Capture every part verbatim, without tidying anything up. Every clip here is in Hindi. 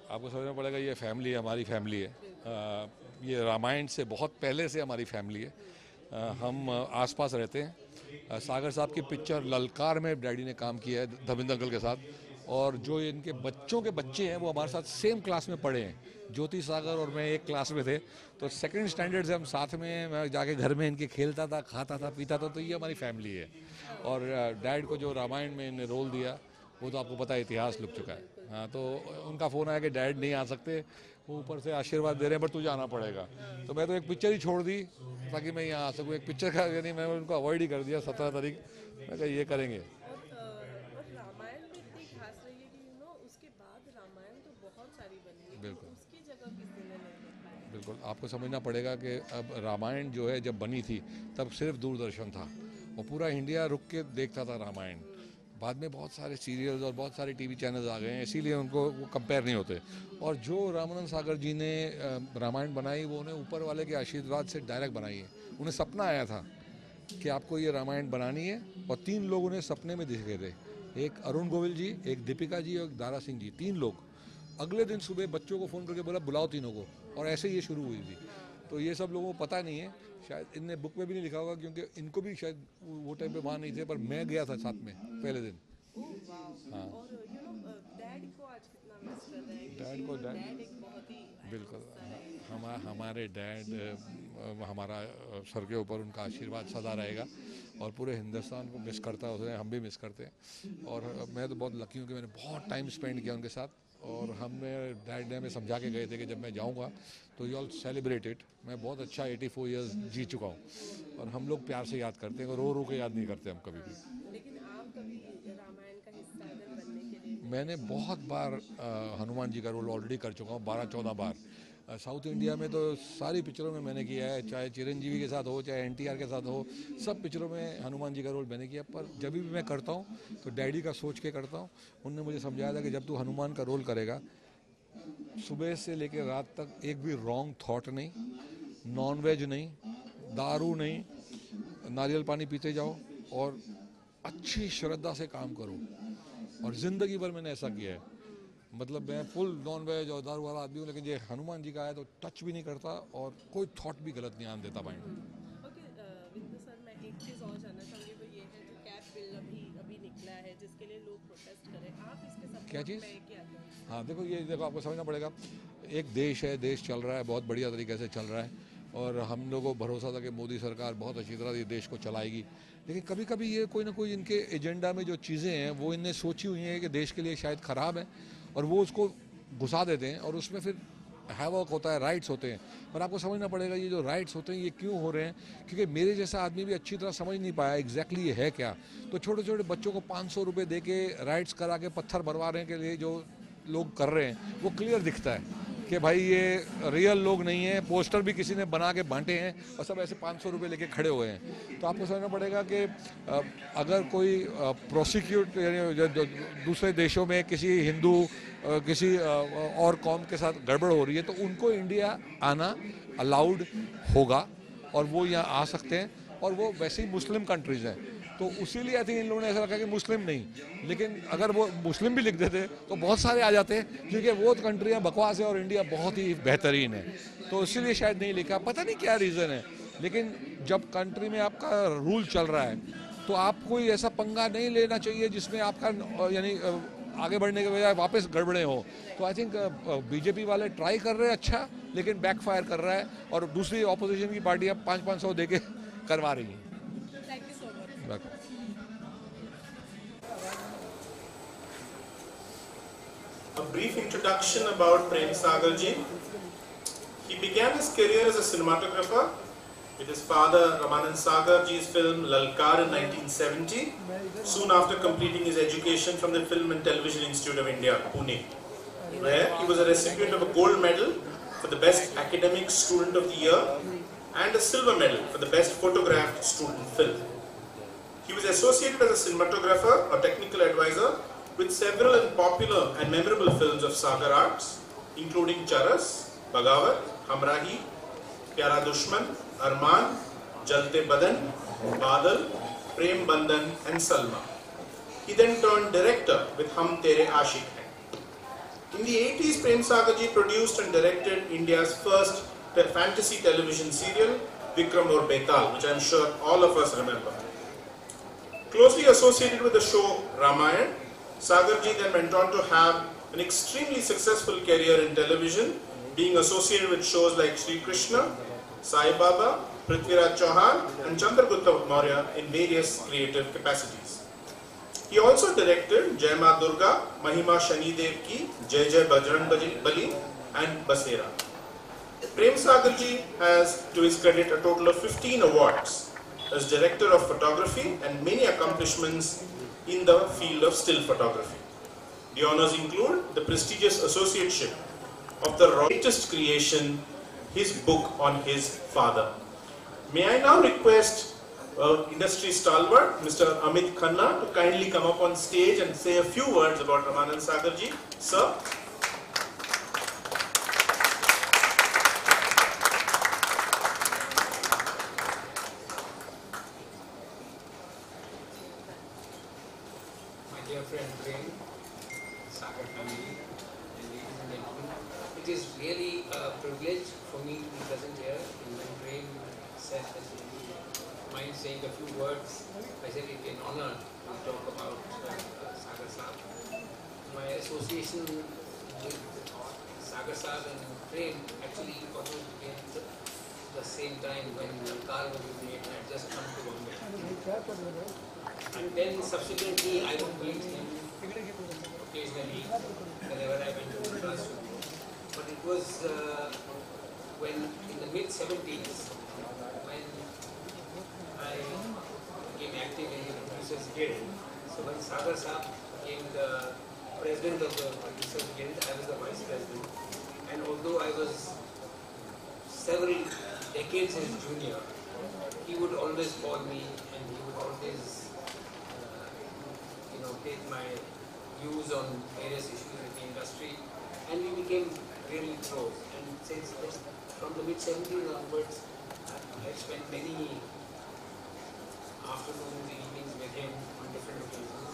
आपको समझना पड़ेगा ये फैमिली हमारी फैमिली है। आ, ये रामायण से बहुत पहले से हमारी फैमिली है। आ, हम आसपास रहते हैं। आ, सागर साहब की पिक्चर ललकार में डैडी ने काम किया है धर्मेंद्र अंकल के साथ, और जो इनके बच्चों के बच्चे हैं वो हमारे साथ सेम क्लास में पढ़े हैं। ज्योति सागर और मैं एक क्लास में थे, तो सेकंड स्टैंडर्ड से हम साथ में, मैं जाके घर में इनके खेलता था, खाता था, पीता था। तो ये हमारी फैमिली है। और डैड को जो रामायण में इन्हें रोल दिया वो तो आपको पता है, इतिहास लिख चुका है। हाँ, तो उनका फ़ोन आया कि डैड नहीं आ सकते, वो ऊपर से आशीर्वाद दे रहे हैं, पर तुझे आना पड़ेगा। तो मैं तो एक पिक्चर ही छोड़ दी ताकि मैं यहाँ आ सकूँ। एक पिक्चर का यानी मैं उनको अवॉइड ही कर दिया सत्रह तारीख। मैं कहा ये करेंगे। और रामायण भी इतनी खास रही है कि यू नो उसके बाद रामायण तो बहुत सारी बनी है, बिल्कुल उसकी जगह किसी ने नहीं ले पाया। बिल्कुल आपको समझना पड़ेगा कि अब रामायण जो है जब बनी थी तब सिर्फ दूरदर्शन था और पूरा इंडिया रुक के देखता था रामायण। बाद में बहुत सारे सीरियल्स और बहुत सारे टीवी चैनल्स आ गए हैं, इसीलिए उनको वो कंपेयर नहीं होते। और जो रामानंद सागर जी ने रामायण बनाई वो उन्हें ऊपर वाले के आशीर्वाद से डायरेक्ट बनाई है। उन्हें सपना आया था कि आपको ये रामायण बनानी है, और तीन लोग उन्हें सपने में दिखे थे। एक अरुण गोविल जी, एक दीपिका जी और एक दारा सिंह जी, तीन लोग। अगले दिन सुबह बच्चों को फ़ोन करके बोला बुलाओ तीनों को, और ऐसे ये शुरू हुई थी। तो ये सब लोगों को पता नहीं है, शायद इनने बुक में भी नहीं लिखा होगा क्योंकि इनको भी शायद वो टाइम पे वहाँ नहीं थे, पर मैं गया था साथ में पहले दिन। हाँ, और यू नो डैड को आज कितना मिस कर रहे हैं, डैड को डैड डैड एक बहुत ही बिल्कुल हम हमारे डैड, हमारा सर के ऊपर उनका आशीर्वाद सदा रहेगा, और पूरे हिंदुस्तान को मिस करता है उसे, हम भी मिस करते हैं। और मैं तो बहुत लकी हूँ कि मैंने बहुत टाइम स्पेंड किया उनके साथ। और हमें डैड ने हमें समझा के गए थे कि जब मैं जाऊँगा तो यू ऑल सेलिब्रेट इट। मैं बहुत अच्छा एटी फोर ईयर्स जी चुका हूँ, और हम लोग प्यार से याद करते हैं, और रो रो के याद नहीं करते हम कभी भी। लेकिन आप कभी रामायण का हिस्सा अगर बनने के लिए, मैंने बहुत बार आ, हनुमान जी का रोल ऑलरेडी कर चुका हूँ, बारह चौदह बार। आ, साउथ इंडिया में तो सारी पिक्चरों में मैंने किया है, चाहे चिरंजीवी के साथ हो, चाहे एनटीआर के साथ हो, सब पिक्चरों में हनुमान जी का रोल मैंने किया। पर जब भी मैं करता हूँ तो डैडी का सोच के करता हूँ। उनने मुझे समझाया था कि जब तू हनुमान का रोल करेगा, सुबह से लेकर रात तक एक भी रॉन्ग थॉट नहीं, नॉनवेज नहीं, दारू नहीं, नारियल पानी पीते जाओ, और अच्छी श्रद्धा से काम करो। और ज़िंदगी भर मैंने ऐसा किया है। मतलब मैं फुल नॉन वेज और दारू वाला आदमी हूँ, लेकिन ये हनुमान जी का आया तो टच भी नहीं करता, और कोई थॉट भी गलत नहीं आने देता माइंड में। ओके विंदु सर, मैं एक चीज़ और जानना चाहूँगी, वो ये है जो कैप बिल अभी अभी निकला है जिसके लिए लोग प्रोटेस्ट करें, आप इसके सपोर्ट क्या चीज़? में क्या करें? हाँ देखो, ये देखो आपको समझना पड़ेगा, एक देश है, देश चल रहा है, बहुत बढ़िया तरीके से चल रहा है, और हम लोगों को भरोसा था कि मोदी सरकार बहुत अच्छी तरह ये देश को चलाएगी। लेकिन कभी कभी ये कोई ना कोई इनके एजेंडा में जो चीज़ें हैं वो इनने सोची हुई हैं कि देश के लिए शायद ख़राब है, और वो उसको घुसा देते हैं, और उसमें फिर हैवॉक होता है, राइट्स होते हैं। पर आपको समझना पड़ेगा ये जो राइट्स होते हैं ये क्यों हो रहे हैं, क्योंकि मेरे जैसा आदमी भी अच्छी तरह समझ नहीं पाया एग्जैक्टली ये है क्या। तो छोटे छोटे बच्चों को पाँच सौ रुपये दे के राइट्स करा के पत्थर भरवाने के लिए जो लोग कर रहे हैं, वो क्लियर दिखता है कि भाई ये रियल लोग नहीं है, पोस्टर भी किसी ने बना के बांटे हैं, और सब ऐसे पाँच सौ रुपये लेके खड़े हुए हैं। तो आपको समझना पड़ेगा कि अगर कोई प्रोसिक्यूट यानी दूसरे देशों में किसी हिंदू, किसी और कौम के साथ गड़बड़ हो रही है, तो उनको इंडिया आना अलाउड होगा, और वो यहाँ आ सकते हैं, और वो वैसे ही मुस्लिम कंट्रीज़ हैं। तो उसीलिए आई थिंक इन लोगों ने ऐसा रखा कि मुस्लिम नहीं, लेकिन अगर वो मुस्लिम भी लिख देते तो बहुत सारे आ जाते हैं, क्योंकि वो कंट्रियाँ बकवास है और इंडिया बहुत ही बेहतरीन है। तो इसीलिए शायद नहीं लिखा, पता नहीं क्या रीज़न है। लेकिन जब कंट्री में आपका रूल चल रहा है तो आप कोई ऐसा पंगा नहीं लेना चाहिए जिसमें आपका यानी आगे बढ़ने के बजाय वापस गड़बड़े हो। तो आई थिंक बीजेपी वाले ट्राई कर रहे हैं अच्छा, लेकिन बैकफायर कर रहा है, और दूसरी ऑपोजिशन की पार्टियाँ पाँच पाँच सौ दे के करवा रही हैं। Thank you so much. A brief introduction about Prem Sagar ji. He began his career as a cinematographer with his father Ramanand Sagar ji's film Lalkar in nineteen seventy, soon after completing his education from the Film and Television Institute of India, Pune, where he was a recipient of a gold medal for the best academic student of the year and a silver medal for the best photographed student film. He was associated as a cinematographer or technical advisor with several and popular and memorable films of Sagar Arts, including Charas, Bagavat, Hamrahi, Pyara Dushman, Arman, Jalte Badan, Badal, Prem Bandhan and Salma. He then turned director with Hum Tere Aashik Hain. In the eighties, Prem Sagar ji produced and directed India's first te fantasy television serial, Vikram Aur Bekal, which I am sure all of us remember. Closely associated with the show Ramayana, Sagar ji then went on to have an extremely successful career in television, being associated with shows like Sri Krishna, Sai Baba, Prithviraj Chauhan and Chandragupta Maurya in various creative capacities. He also directed Jai Ma Durga, Mahima Shani Dev Ki, Jai Jai Bajrang Bali and Basera. Prem Sagar ji has to his credit a total of fifteen awards as director of photography and many accomplishments in the field of still photography. The honours include the prestigious associateship of the latest creation, his book on his father. May I now request uh, industry stalwart Mister Amit Khanna to kindly come up on stage and say a few words about Ramanand Sagar ji. Sir. My dear friend Prem, Sagar family, and ladies and gentlemen, it is really a privilege for me to be present here. And when Prem said that he would mind saying a few words, I said it in honor to talk about uh, Sagar Saab. My association with Sagar Saab and Prem actually almost began at the same time when Lalkar was made and I had just come to Bombay. And then subsequently I would meet him occasionally whenever I went to the classroom. But it was uh, when in the mid seventies when I became active in the Producers Guild. So when Sagar Saab became the president of the Producers Guild, I was the vice president. And although I was several decades his junior, he would always call me and he would always uh, you know, take my views on various issues in the industry, and we became really close. And since this, from the mid seventies onwards, I've spent many afternoons, evenings with him on different occasions.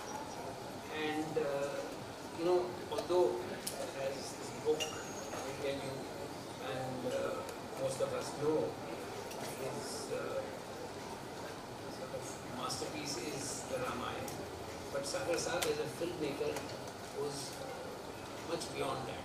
And uh, you know, although as this book I tell you, and uh, most of us know, his uh, sort of masterpiece is the Ramayana, but Sagar Saab as a filmmaker was much beyond that.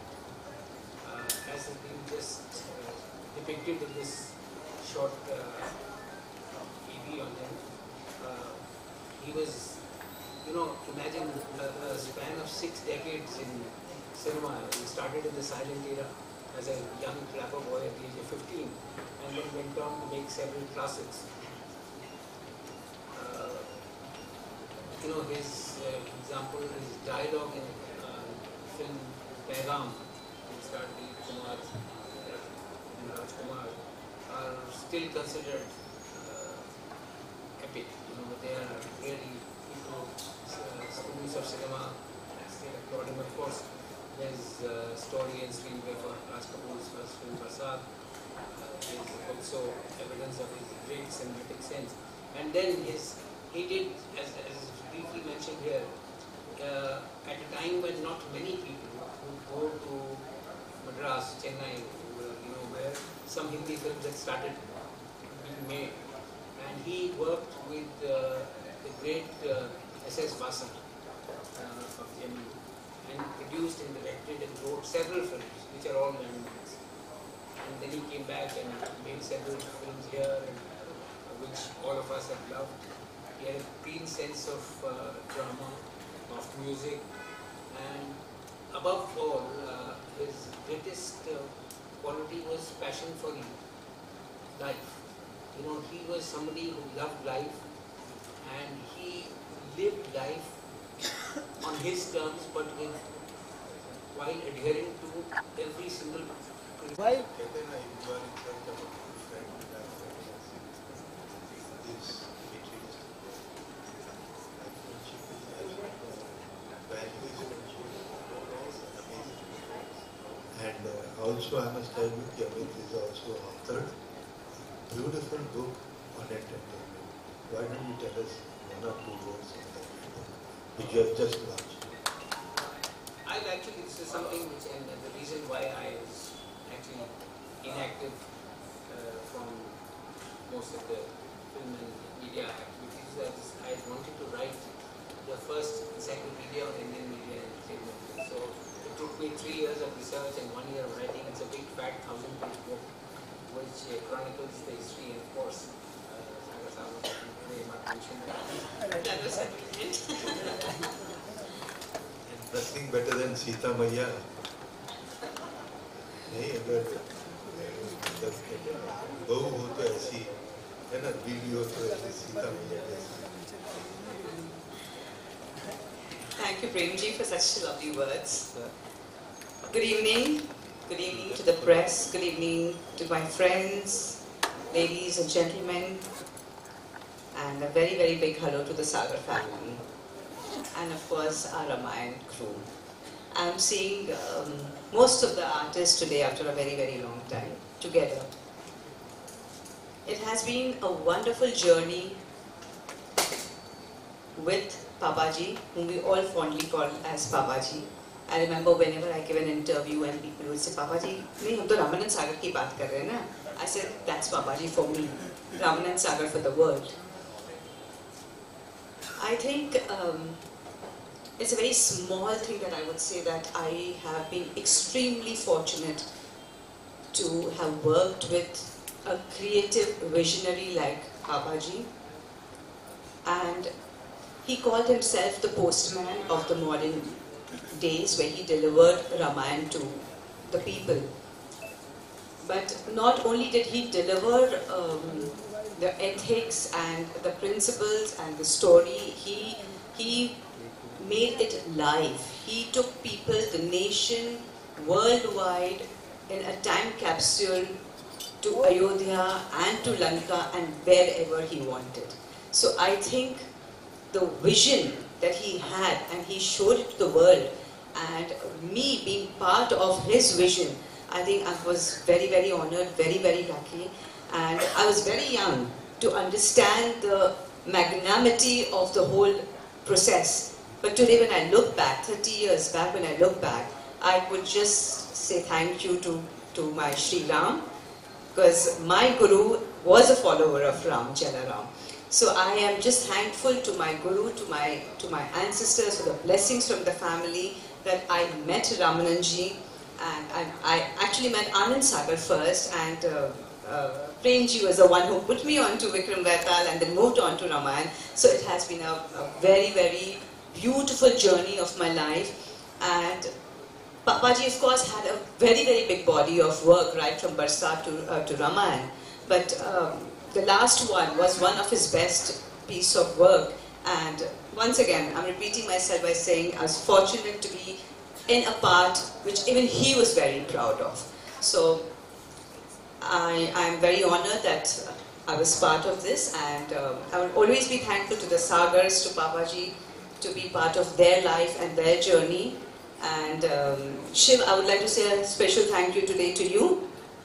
Uh, as has been just uh, depicted in this short uh, E V on him, uh, he was, you know, imagine a, a span of six decades in cinema. He started in the silent era as a young clapper boy at the age of fifteen, and then went on to make several classics. Uh, you know, his uh, example, his dialogue in uh, film Paigam, which starred Dilip Kumar and Rajkumar, are still considered uh, epic. You know, they are really people, uh, students of cinema, still applaud him. Of course, there's uh, story and screenplay for Raj Kapoor's first film, Prasad. Uh, there's also evidence of his great cinematic sense. And then his, he did, as, as briefly mentioned here, uh, at a time when not many people would go to Madras, Chennai, you know, where some Hindi films had started being made. And he worked with uh, the great uh, S S Vasan uh, of J M U, and produced and directed and wrote several films, which are all landmarks. And then he came back and made several films here, and, uh, which all of us have loved. He had a keen sense of uh, drama, of music, and above all, uh, his greatest uh, quality was passion for life. You know, he was somebody who loved life, and he lived life on his terms, but with, while adhering to every single Why? And uh, also I must tell you, Amit is also authored a beautiful book on entertainment. Why don't you tell us one or two words on that book, which you have just launched? I'll actually this is something which, and the reason why I was actually inactive uh, from most of the film and media activities, that is, I wanted to write the first encyclopedia of Indian media and entertainment. So it took me three years of research and one year of writing. It's a big fat thousand page book which uh, chronicles the history, and of course uh, Sagar Sagar today Mark mentioned that. That was brilliant. Nothing better than Sita Maiya. नहीं अगर बहू हो तो ऐसी है ना, बीवी हो तो ऐसी सीता मैया जैसी. Thank you, Premji, for such lovely words. Good evening. Good evening to the press. Good evening to my friends, ladies and gentlemen. And a very, very big hello to the Sagar family. And of course, our Ramayan crew. I'm seeing um, most of the artists today after a very, very long time together. It has been a wonderful journey with Papaji, whom we all fondly call as Papaji. I remember whenever I give an interview and people would say, Papaji, nahi, hum to Ramanand Sagar ki baat kar rahe hain na. I said, that's Papaji for me, Ramanand Sagar for the world. I think um, it's a very small thing that I would say that I have been extremely fortunate to have worked with a creative visionary like Papaji. And he called himself the postman of the modern days, where he delivered Ramayana to the people. But not only did he deliver um, the ethics and the principles and the story, he, he made it live. He took people, the nation, worldwide in a time capsule to Ayodhya and to Lanka and wherever he wanted. So I think the vision that he had, and he showed it to the world, and me being part of his vision, I think I was very, very honored, very, very lucky. And I was very young to understand the magnanimity of the whole process. But today when I look back, thirty years back when I look back, I would just say thank you to, to my Sri Ram, because my Guru was a follower of Ram, Jalaram. So I am just thankful to my Guru, to my, to my ancestors for the blessings from the family that I met Ramananji, and I, I actually met Anand Sagar first, and uh, uh, Premji was the one who put me on to Vikram Vaital and then moved on to Ramayan. So it has been a, a very, very beautiful journey of my life. And Papaji, of course, had a very, very big body of work right from Barsat to, uh, to Ramayan. But um, the last one was one of his best piece of work. And once again, I'm repeating myself by saying I was fortunate to be in a part which even he was very proud of. So I am very honored that I was part of this, and um, I will always be thankful to the Sagars, to Papaji, to be part of their life and their journey. And um, Shiv, I would like to say a special thank you today to you.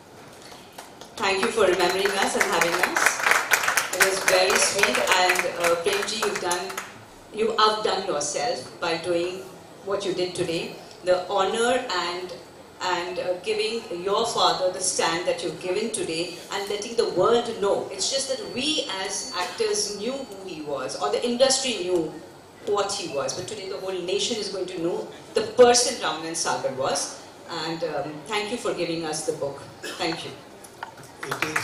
Thank you for remembering us and having us. It was very sweet, and uh, Premji, you've done, you outdone yourself by doing what you did today. The honor and and uh, giving your father the stand that you've given today, and letting the world know. It's just that we as actors knew who he was, or the industry knew what he was, but today the whole nation is going to know the person Ramanand Sagar was. And um, thank you for giving us the book. Thank you. It is,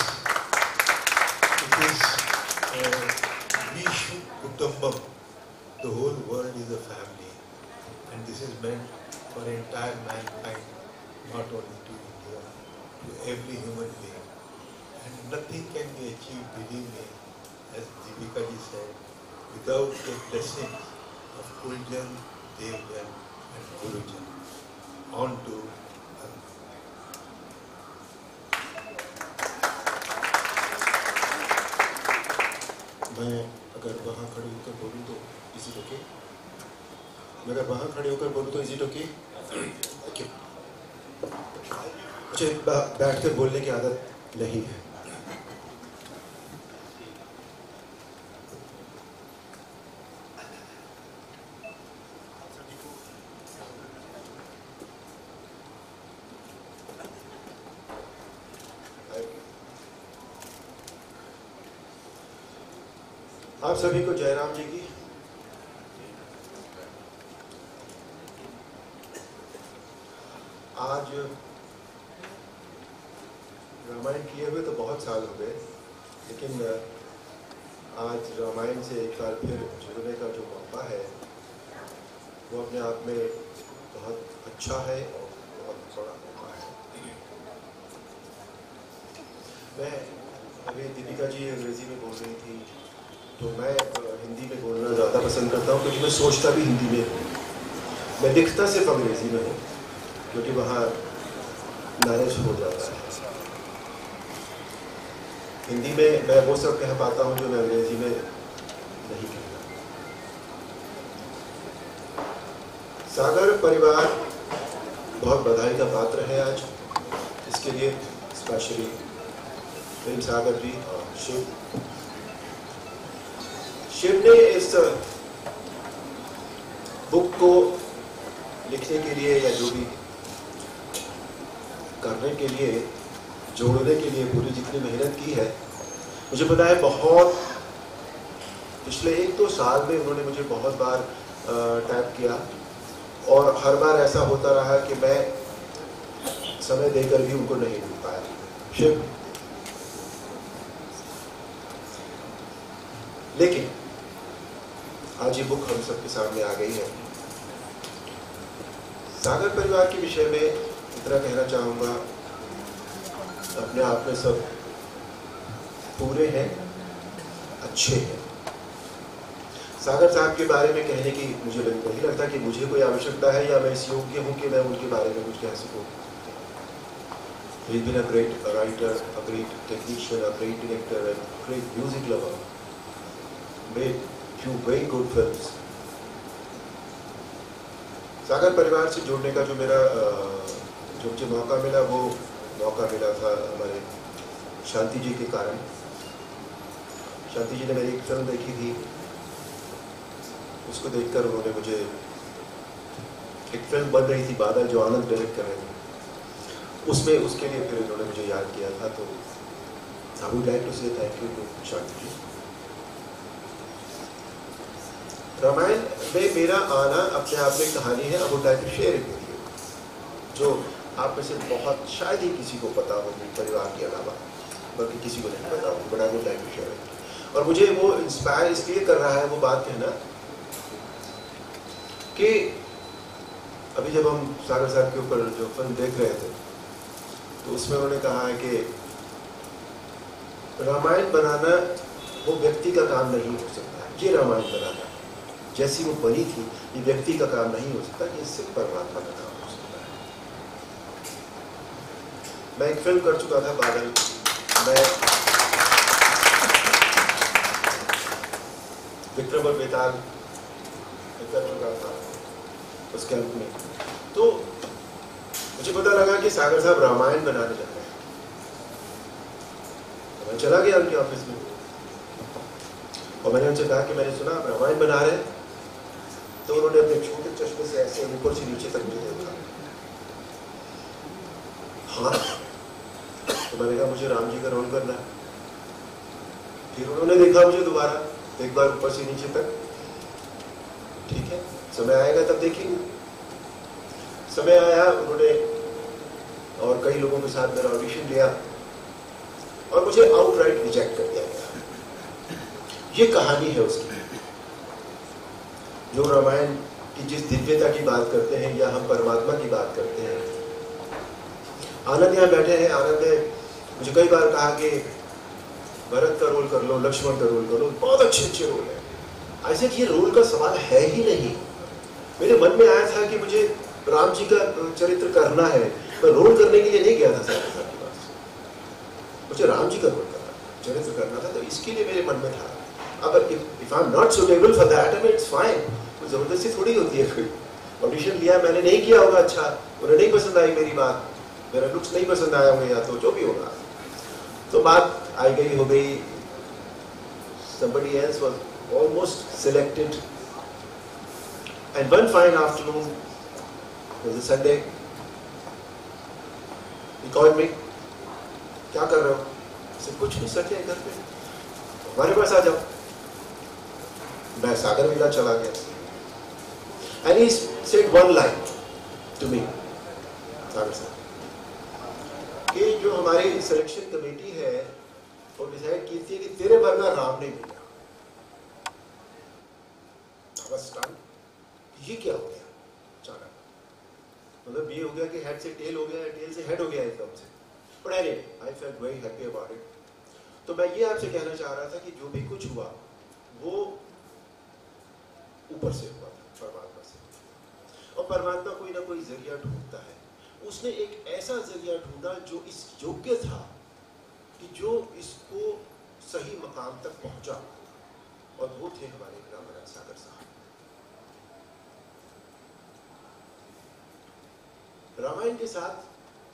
it is uh, Vishu Kutumbam. The whole world is a family, and this is meant for entire mankind, not only to India, to every human being. And nothing can be achieved, believe me, as Deepika ji said, without the blessings of Kuljan, Devjan and Gurujan. On to मैं अगर वहाँ खड़े होकर बोलूँ तो इज इट ओके? मैं अगर वहाँ खड़े होकर बोलूँ तो इज इट ओके? मुझे बैठ कर बोलने की आदत नहीं है. आप सभी को जयराम जी की आज रामायण किए हुए तो बहुत साल हो गए, लेकिन आज रामायण से एक बार फिर जुड़ने का जो मौका है वो अपने आप में बहुत अच्छा है और बहुत बड़ा मौका है। मैं अभी दीपिका जी अंग्रेजी में बोल रही थी, तो मैं हिंदी में बोलना ज़्यादा पसंद करता हूँ, क्योंकि मैं सोचता भी हिंदी में हूँ। मैं दिखता सिर्फ अंग्रेजी में हूँ, क्योंकि वहाँ मैनेज हो जाता है। हिंदी में मैं वो सब कह पाता हूँ जो मैं अंग्रेजी में नहीं कहता। सागर परिवार बहुत बधाई का पात्र है आज, इसके लिए स्पेशली प्रेम सागर जी और शिव शिव ने इस बुक को लिखने के लिए या जो भी करने के लिए, जोड़ने के लिए पूरी जितनी मेहनत की है, मुझे पता है बहुत पिछले एक दो साल में उन्होंने मुझे बहुत बार टैप किया, और हर बार ऐसा होता रहा कि मैं समय देकर भी उनको नहीं मिल पाया। शिव, लेकिन आज ये बुक हम सबके सामने आ गई है। सागर परिवार के विषय में इतना कहना चाहूंगा, अपने आप में सब पूरे हैं, अच्छे हैं। सागर साहब के बारे में कहने की मुझे नहीं लगता कि मुझे कोई आवश्यकता है या मैं इस योग्य हूं कि मैं उनके बारे में कुछ कह सकूं। He's been a great writer, a great technician, a great director, a great music lover. Made few very good films. सागर परिवार से जुड़ने का जो मेरा जो मुझे मौका मिला, वो मौका मिला था हमारे शांति जी के कारण। शांति जी ने मेरी एक फिल्म देखी थी, उसको देखकर उन्होंने मुझे, एक फिल्म बन रही थी बादल जो आनंद डायरेक्ट कर रहे थे, उसमें उसके लिए फिर उन्होंने मुझे याद किया था। तो I would like to say thank you to Shanti ji. Ramayan में मेरा आना अपने आप में कहानी है। I would like to share it with you, जो आप में से बहुत शायद ही किसी को पता होगी परिवार के अलावा, बल्कि किसी को नहीं पता होगी, but I would like to share it. और मुझे वो इंस्पायर इसलिए कर रहा है वो बात कहना कि अभी जब हम सागर साहब के ऊपर जो फिल्म देख रहे थे, तो उसमें उन्होंने कहा है कि रामायण बनाना वो व्यक्ति का काम नहीं हो सकता। ये रामायण बनाना जैसी वो बनी थी, ये व्यक्ति का काम नहीं हो सकता, ये सिर्फ परमात्मा का काम हो सकता है। मैं एक फिल्म कर चुका था बादल, मैं विक्रम और बेताल कर चुका था उस कैंप में। तो मुझे पता लगा कि सागर साहब रामायण बनाने जा रहे हैं, तो मैं चला गया उनके ऑफिस में और मैंने उनसे कहा कि मैंने सुना आप रामायण बना रहे हैं। तो उन्होंने अपने छोटे चश्मे से ऐसे ऊपर से नीचे तक मुझे देखा। हाँ, तो मैंने कहा मुझे राम जी का रोल करना है। फिर उन्होंने देखा मुझे दोबारा, एक बार ऊपर से नीचे तक। ठीक है, समय आएगा तब देखेंगे। समय आया, उन्होंने और कई लोगों के साथ मेरा ऑडिशन लिया और मुझे आउटराइट रिजेक्ट कर दिया गया। ये कहानी है उसकी, जो रामायण की जिस दिव्यता की बात करते हैं या हम परमात्मा की बात करते हैं। आनंद यहाँ बैठे हैं, आनंद ने मुझे कई बार कहा कि भरत का रोल कर लो, लक्ष्मण का रोल कर लो, बहुत अच्छे अच्छे रोल है। ऐसे ये रोल का सवाल है ही नहीं। मेरे मन में आया था कि मुझे राम जी का चरित्र करना है, मैं रोल करने के लिए नहीं गया था सागर साहब के पास, मुझे राम जी का रोल करना, चरित्र करना था। तो इसके लिए मेरे मन में था। अब if I am not suitable for that, I mean it's fine, कोई जबरदस्ती थोड़ी होती है। कोई ऑडिशन लिया, मैंने नहीं किया होगा अच्छा, उन्हें नहीं पसंद आई मेरी बात, मेरा लुक्स नहीं पसंद आया होगा, या तो जो भी होगा, तो बात आई गई हो गई। somebody else was almost selected, and one fine afternoon, it was a Sunday, he called me, क्या कर रहे हो? सिर्फ कुछ नहीं, सच है घर पे, हमारे पास आ जाओ। मैं सागर विला चला गया and he said one line to me, Sagar साहब, कि जो हमारी सिलेक्शन कमेटी है वो डिसाइड की थी कि तेरे वर्गा राम नहीं मिला। ये क्या हो गया अचानक, मतलब ये हो गया कि हेड से टेल हो गया, टेल से हेड हो गया एकदम से। But anyway I felt very happy about it. तो मैं ये आपसे कहना चाह रहा था कि जो भी कुछ हुआ वो ऊपर से हुआ था, परमात्मा से, और परमात्मा कोई ना कोई जरिया ढूंढता है। उसने एक ऐसा जरिया ढूंढा जो इस योग्य था कि जो इसको सही मकाम तक पहुंचा, और वो थे हमारे रामानंद सागर साहब। रामायण के साथ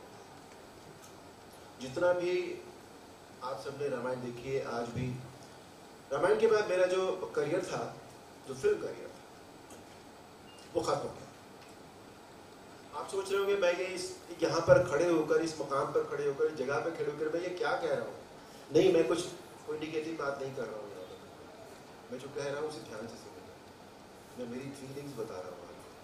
जितना भी आप सबने रामायण देखी है, आज भी रामायण के बाद मेरा जो करियर था, जो फिल्म करियर था, वो खत्म हो गया। आप सोच रहे होंगे मैं ये इस यहाँ पर खड़े होकर, इस मकाम पर खड़े होकर, इस जगह पर खड़े होकर मैं ये क्या कह रहा हूँ। नहीं, मैं कुछ कोई निगेटिव बात नहीं कर रहा हूँ। मैं जो कह रहा हूँ उसे ध्यान से सुनिए, मैं मेरी फीलिंग्स बता रहा हूँ।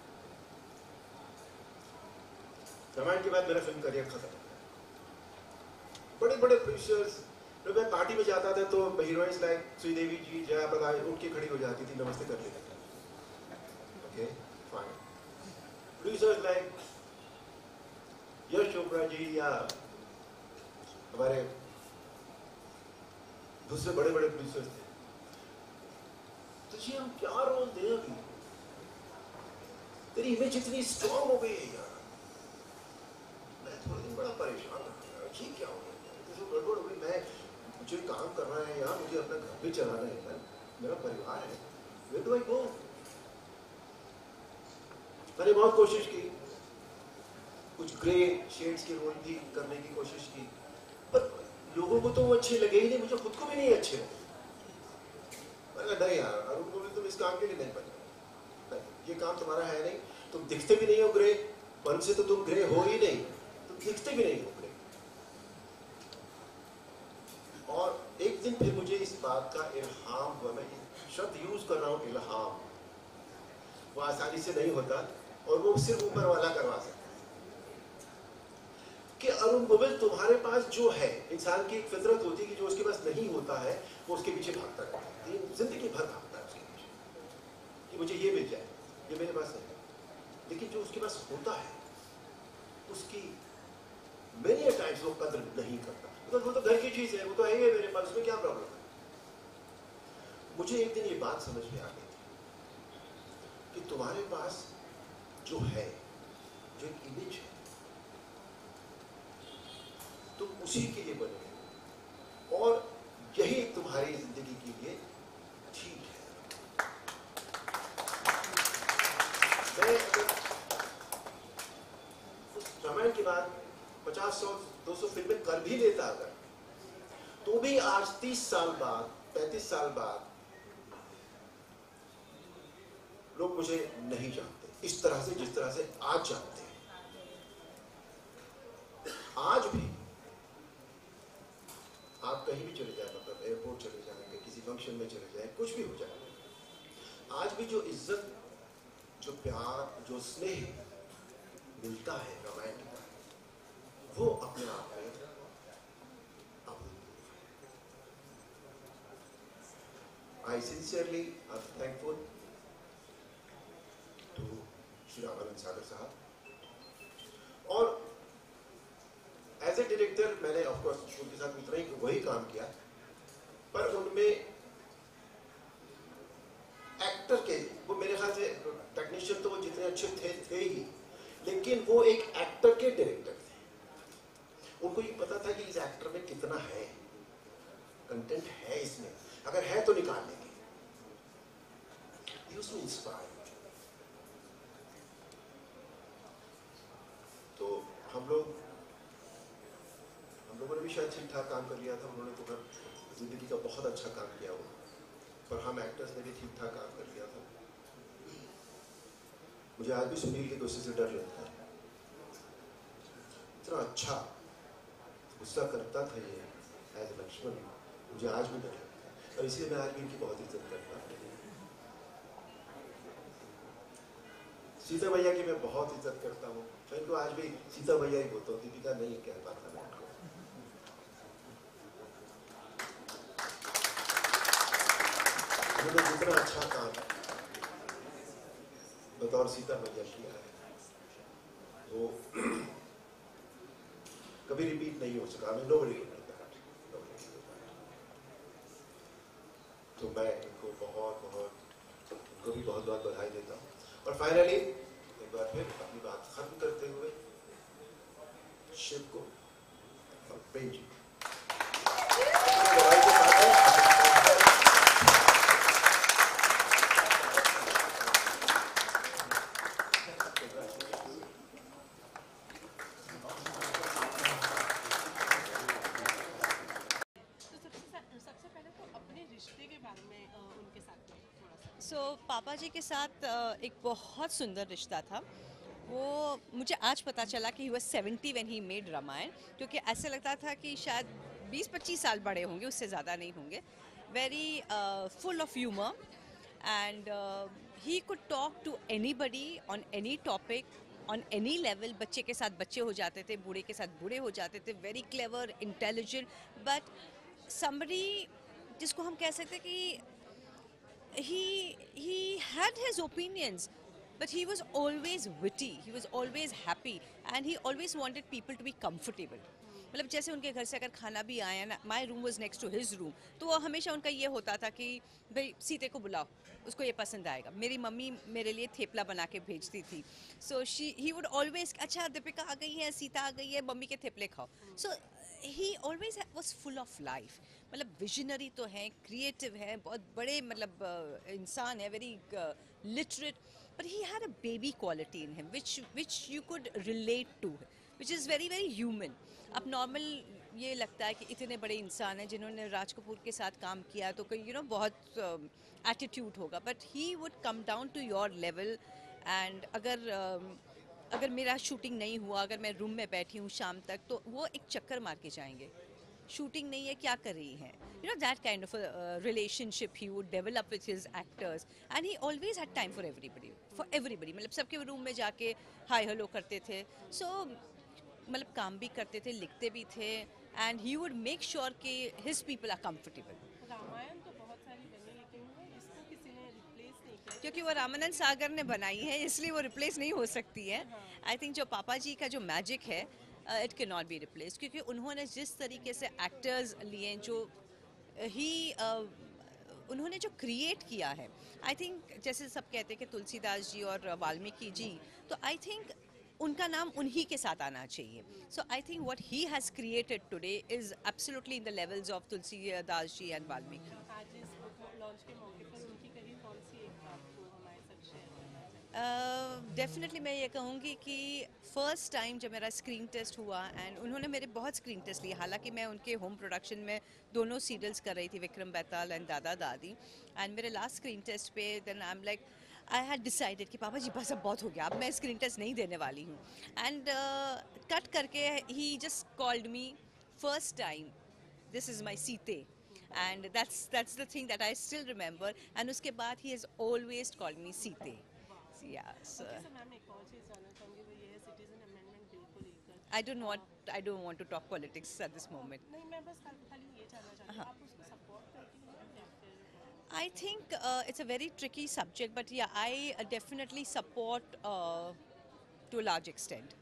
रामायण के बाद मेरा फिल्म करियर खत्म हो गया। बड़े बड़े प्रोड्यूसर्स, जब मैं पार्टी में जाता था तो हीरोइंस लाइक श्रीदेवी जी, जया प्रदा उठ के खड़ी हो जाती थी, नमस्ते कर लेती थी। Okay fine. Producers like Yash Chopra ji या हमारे दूसरे बड़े बड़े प्रोड्यूसर्स थे, तो जी हम क्या रोल दें अभी, तेरी इमेज इतनी स्ट्रॉन्ग हो गई है यार। मैं थोड़े दिन बड़ा परेशान था, ये क्या हो गया, तो गड़बड़ हो गई। मैं मुझे काम करना है यार, मुझे अपना घर भी चलाना है यार, मेरा परिवार है, वेयर डू आई गो। मैंने बहुत कोशिश की, कुछ ग्रे शेड्स के रोल भी करने की कोशिश की, पर लोगों को तो वो अच्छे लगे ही नहीं, मुझे खुद को भी नहीं अच्छे लगे। मैंने कहा नहीं यार अरुण गोविल, तुम इस काम के लिए नहीं बने, ये काम तुम्हारा है नहीं, तुम दिखते भी नहीं हो ग्रे, मन से तो तुम ग्रे हो ही नहीं, तुम दिखते भी नहीं हो ग्रे। और एक दिन फिर मुझे इस बात का इल्हाम हुआ, मैं शब्द यूज कर रहा हूँ इल्हाम, वो आसानी से नहीं होता और वो सिर्फ ऊपर वाला करवा सकता है, कि अरुण गोविल तुम्हारे पास जो है, इंसान की एक फितरत होती है कि जो उसके पास नहीं होता है वो उसके पीछे भागता रहता है, जिंदगी भर भागता है उसके पीछे कि मुझे ये मिल जाए, ये मेरे पास नहीं। लेकिन जो उसके पास होता है उसकी मेनी टाइम्स वो कदर नहीं करता, तो वो तो घर की चीज है, वो तो है ही मेरे पास, उसमें क्या प्रॉब्लम है। मुझे एक दिन ये बात समझ में आ गई थी कि तुम्हारे पास जो है, जो एक इमेज है, तुम उसी के लिए बने हो और यही तुम्हारी जिंदगी के लिए ठीक है। मैं उस रामायण के बाद पचास सौ दो सौ फिल्में कर भी लेता अगर, तो भी आज तीस साल बाद, पैंतीस साल बाद लोग मुझे नहीं जानते इस तरह से जिस तरह से आज जानते हैं। आज भी आप कहीं भी चले जाए, मतलब एयरपोर्ट चले जाएंगे, किसी फंक्शन में चले जाए, कुछ भी हो जाए, आज भी जो इज्जत, जो प्यार, जो स्नेह मिलता है रामायण के बाद, वो अपने आप में I sincerely I am thankful to Shri Ramanand Sagar साहब। और एज ए डायरेक्टर मैंने ऑफ कोर्स उनके साथ उतना ही वही काम किया, पर उनमें एक्टर के, वो मेरे ख्याल से टेक्नीशियन तो वो जितने अच्छे थे थे ही, लेकिन वो एक एक्टर के डायरेक्टर थे। उनको ये पता था कि इस एक्टर में कितना है, कंटेंट है इसमें, अगर है तो निकाल लेंगे। He used to inspire. तो हम लोग हम लोगों ने भी शायद ठीक ठाक काम कर लिया था, उन्होंने तो घर जिंदगी का बहुत अच्छा काम किया हुआ, पर हम एक्टर्स ने भी ठीक ठाक काम कर लिया था। मुझे आज भी सुनील के गुस्से से डर लगता है, इतना अच्छा गुस्सा करता था ये एज लक्ष्मण, मुझे आज भी डर लगता है, और इसलिए मैं आज भी इनकी बहुत इज्जत करता हूँ। सीता भैया की मैं बहुत इज्जत करता हूँ, मैं इनको आज भी सीता भैया ही बोलता हूँ, दीपिका नहीं कह पाता मैं उनको। उन्होंने जितना अच्छा काम बतौर सीता भैया किया है वो कभी रिपीट नहीं हो सका। हमें nobody can do that, nobody can do that. तो मैं इनको बहुत बहुत उनको भी बहुत बहुत बधाई देता हूँ। और फाइनली एक बार फिर अपनी बात खत्म करते हुए शिव को और प्रेम जी बधाई के साथ है। सो so, पापा जी के साथ एक बहुत सुंदर रिश्ता था। वो मुझे आज पता चला कि he was seventy when he made Ramayan, क्योंकि ऐसे लगता था कि शायद बीस पच्चीस साल बड़े होंगे, उससे ज़्यादा नहीं होंगे। Very full of humour and he could talk to anybody on any topic on any level. बच्चे के साथ बच्चे हो जाते थे, बूढ़े के साथ बूढ़े हो जाते थे। Very clever, intelligent, but somebody जिसको हम कह सकते कि he he had his opinions, but he was always witty, he was always happy, and he always wanted people to be comfortable. मतलब जैसे उनके घर से अगर खाना भी आया ना, my room was next to his room, तो वो हमेशा उनका ये होता था कि भाई सीते को बुलाओ, उसको ये पसंद आएगा। मेरी मम्मी मेरे लिए थेपला बना के भेजती थी। So she he would always, अच्छा दीपिका आ गई है, सीता आ गई है, मम्मी के थेपले खाओ। So he always was full of life. मतलब विजनरी तो हैं, क्रिएटिव हैं, बहुत बड़े मतलब इंसान है, very literate, but he had a baby quality in him which which you could relate to, which is very very human. अब नॉर्मल ये लगता है कि इतने बड़े इंसान हैं जिन्होंने राज कपूर के साथ काम किया तो कोई यू नो बहुत एटीट्यूड होगा, but he would come down to your level. And अगर uh, अगर मेरा शूटिंग नहीं हुआ, अगर मैं रूम में बैठी हूँ शाम तक, तो वो एक चक्कर मार के जाएंगे, शूटिंग नहीं है, क्या कर रही हैं, you know that kind of relationship he would develop with his actors. And he always had time for everybody, for everybody, मतलब सबके रूम में जाके हाय हेलो करते थे। सो so, मतलब काम भी करते थे, लिखते भी थे, and he would make sure कि his people are comfortable. Ramayan तो बहुत सारी बनी, लेकिन इसको किसी ने रिप्लेस नहीं किया, क्योंकि वो रामानंद सागर ने बनाई है, इसलिए वो रिप्लेस नहीं हो सकती है। आई थिंक जो पापा जी का जो मैजिक है, it can not be replace, क्योंकि उन्होंने जिस तरीके से एक्टर्स लिए, जो ही uh, उन्होंने जो क्रिएट किया है, आई थिंक जैसे सब कहते हैं कि तुलसीदास जी और वाल्मीकि जी, तो आई थिंक उनका नाम उन्हीं के साथ आना चाहिए। So I think what he has created today is absolutely in the levels of Tulsidas ji and Valmiki. आज इस बुक लॉन्च के मौके पर उनकी कहीं कौन सी एक बात को हमारे साथ शेयर करना चाहिए? डेफिनेटली uh, मैं ये कहूँगी कि फ़र्स्ट टाइम जब मेरा स्क्रीन टेस्ट हुआ, एंड उन्होंने मेरे बहुत स्क्रीन टेस्ट लिए, हालांकि मैं उनके होम प्रोडक्शन में दोनों सीरियल्स कर रही थी, विक्रम बेताल एंड दादा दादी, एंड मेरे लास्ट स्क्रीन टेस्ट पे then I am like I had decided कि पापा जी बस अब बहुत हो गया, अब मैं स्क्रीन टेस्ट नहीं देने वाली हूँ। एंड कट करके he just called me first time, this is my सीते, and that's that's the thing that I still remember. And उसके बाद he has always called me सीते। Yes. मैम एक और चीज़ जानना चाहूँगी, वो ये है सिटीजन अमेंडमेंट बिल को लेकर। I don't want I don't want to talk politics at this moment. नहीं, मैं बस खाली ये जानना चाहती हूँ, आप उसको सपोर्ट करती हैं या फिर? I think uh, it's a very tricky subject, but yeah, I uh, definitely support uh, to a large extent.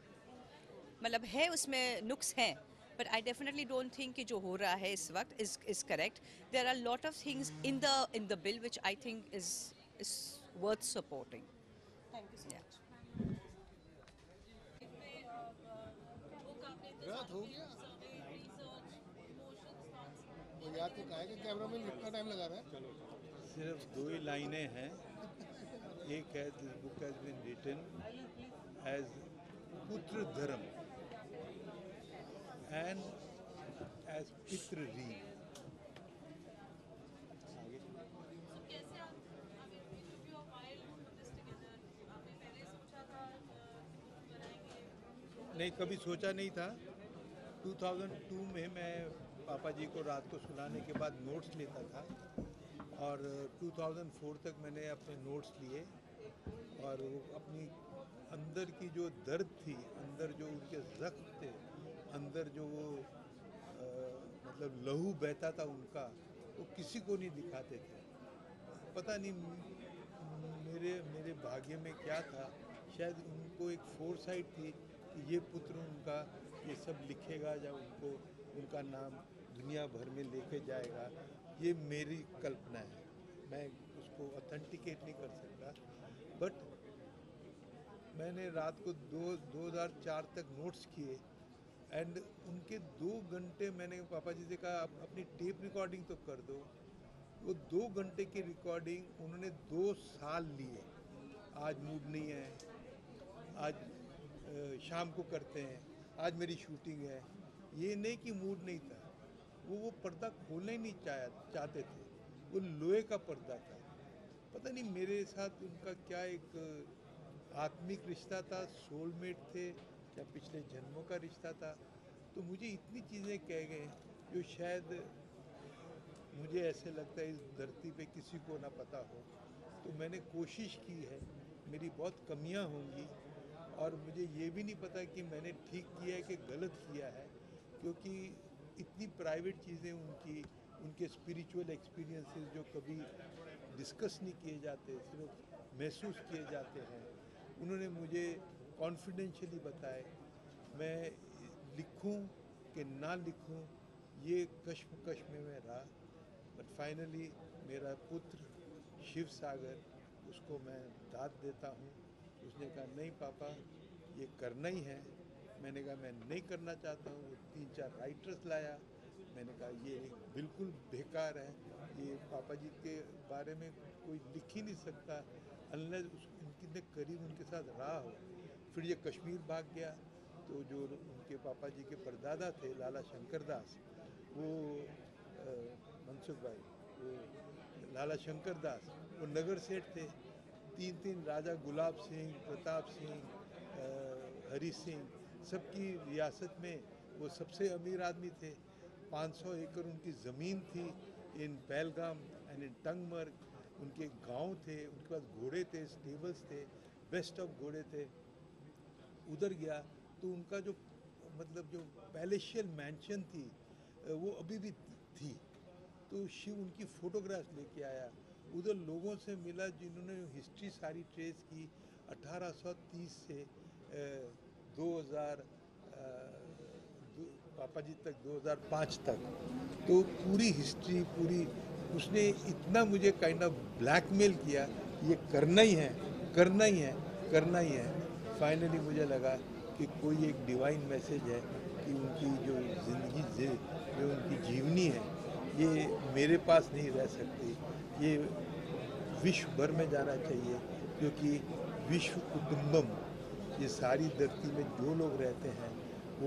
मतलब है उसमें नुक्स हैं, but I definitely don't think कि जो हो रहा है इस वक्त is is correct. There are a lot of things in the in the bill which I think is is worth supporting. Thank you so much. रात हो गया वो याद तो कहा कि कैमरा में कितना टाइम लगा रहा है? सिर्फ दो ही लाइनें हैं। एक है, this book has been written as पुत्र धर्म एंड एज पितृ रीत। नहीं, कभी सोचा नहीं था। दो हज़ार दो में मैं पापा जी को रात को सुलाने के बाद नोट्स लेता था, और दो हज़ार चार तक मैंने अपने नोट्स लिए और वो अपनी अंदर की जो दर्द थी, अंदर जो उनके जख्म थे, अंदर जो वो आ, मतलब लहू बहता था उनका, वो किसी को नहीं दिखाते थे। पता नहीं मेरे मेरे भाग्य में क्या था, शायद उनको एक फोरसाइट थी कि ये पुत्र उनका ये सब लिखेगा, या उनको उनका नाम दुनिया भर में लेके जाएगा। ये मेरी कल्पना है, मैं उसको ऑथेंटिकेट नहीं कर सकता। बट मैंने रात को दो दो हज़ार चार तक नोट्स किए, एंड उनके दो घंटे मैंने पापा जी से कहा आप अपनी टेप रिकॉर्डिंग तो कर दो। वो दो घंटे की रिकॉर्डिंग उन्होंने दो साल लिए। आज मूड नहीं है, आज शाम को करते हैं, आज मेरी शूटिंग है। ये नहीं कि मूड नहीं था, वो वो पर्दा खोलना ही नहीं चाह चाहते थे। वो लोहे का पर्दा था। पता नहीं मेरे साथ उनका क्या एक आत्मिक रिश्ता था, सोलमेट थे, क्या पिछले जन्मों का रिश्ता था। तो मुझे इतनी चीज़ें कह गए जो शायद मुझे ऐसे लगता है इस धरती पे किसी को ना पता हो। तो मैंने कोशिश की है, मेरी बहुत कमियां होंगी, और मुझे ये भी नहीं पता कि मैंने ठीक किया है कि गलत किया है, क्योंकि इतनी प्राइवेट चीज़ें उनकी, उनके स्पिरिचुअल एक्सपीरियंसेस जो कभी डिस्कस नहीं किए जाते, सिर्फ महसूस किए जाते हैं, उन्होंने मुझे कॉन्फिडेंशियली बताए। मैं लिखूं कि ना लिखूं, ये कश्मकश में मैं रहा। बट फाइनली मेरा पुत्र शिव सागर, उसको मैं दाद देता हूँ। उसने कहा नहीं पापा, ये करना ही है। मैंने कहा मैं नहीं करना चाहता हूँ। वो तीन चार राइटर्स लाया, मैंने कहा ये बिल्कुल बेकार है, ये पापा जी के बारे में कोई लिख ही नहीं सकता अनलेस उनके करीब उनके साथ रहा हो। फिर ये कश्मीर भाग गया, तो जो उनके पापा जी के परदादा थे लाला शंकर दास, वो मनसुख भाई, वो लाला शंकर दास, वो नगर सेठ थे। तीन तीन राजा गुलाब सिंह, प्रताप सिंह, हरी सिंह, सबकी रियासत में वो सबसे अमीर आदमी थे। पाँच सौ एकड़ उनकी ज़मीन थी in Pahalgam and in Tangmarg. उनके गांव थे, उनके पास घोड़े थे, स्टेबल्स थे, बेस्ट ऑफ घोड़े थे। उधर गया तो उनका जो मतलब जो पैलेशियल मैंशन थी वो अभी भी थी। तो शिव उनकी फ़ोटोग्राफ्स लेके आया। उधर लोगों से मिला जिन्होंने हिस्ट्री सारी ट्रेस की अठारह सौ तीस से दो हज़ार पापा जी तक, दो हज़ार पाँच तक। तो पूरी हिस्ट्री पूरी उसने इतना मुझे काइंड ऑफ ब्लैकमेल किया, ये करना ही है, करना ही है, करना ही है। फाइनली मुझे लगा कि कोई एक डिवाइन मैसेज है कि उनकी जो ज़िंदगी जो उनकी जीवनी है ये मेरे पास नहीं रह सकती, ये विश्व भर में जाना चाहिए। क्योंकि विश्व कुटुंबम, ये सारी धरती में जो लोग रहते हैं वो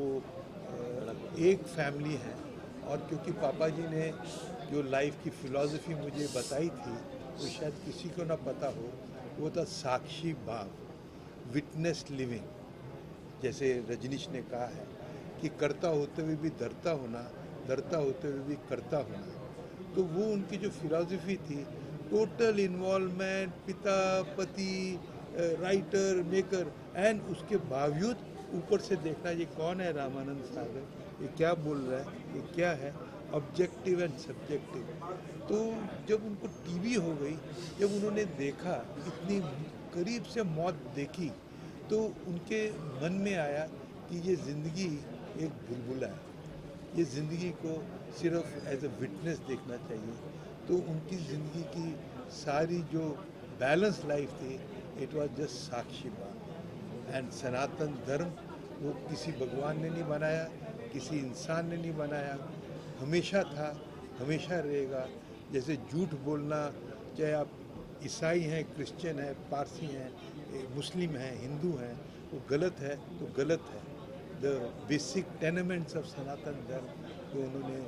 एक फैमिली है। और क्योंकि पापा जी ने जो लाइफ की फ़िलॉसफी मुझे बताई थी वो शायद किसी को ना पता हो, वो था साक्षी भाव, विटनेस लिविंग। जैसे रजनीश ने कहा है कि करता होते हुए भी डरता होना, डरता होते हुए भी करता होना। तो वो उनकी जो फिलॉसफी थी, टोटल इन्वॉल्वमेंट, पिता, पति, राइटर, मेकर, एंड उसके बावजूद ऊपर से देखना ये कौन है रामानंद सागर, ये क्या बोल रहा है, ये क्या है, ऑब्जेक्टिव एंड सब्जेक्टिव। तो जब उनको टीबी हो गई, जब उन्होंने देखा, इतनी करीब से मौत देखी, तो उनके मन में आया कि ये ज़िंदगी एक बुलबुला है, ये ज़िंदगी को सिर्फ एज ए विटनेस देखना चाहिए। तो उनकी ज़िंदगी की सारी जो बैलेंस लाइफ थी, इट वाज जस्ट साक्षी बात। एंड सनातन धर्म वो किसी भगवान ने नहीं बनाया, किसी इंसान ने नहीं बनाया, हमेशा था, हमेशा रहेगा। जैसे झूठ बोलना, चाहे आप ईसाई हैं, क्रिश्चियन हैं, पारसी हैं, मुस्लिम हैं, हिंदू हैं, वो गलत है तो गलत है। The basic tenements of Sanatan Dharma को उन्होंने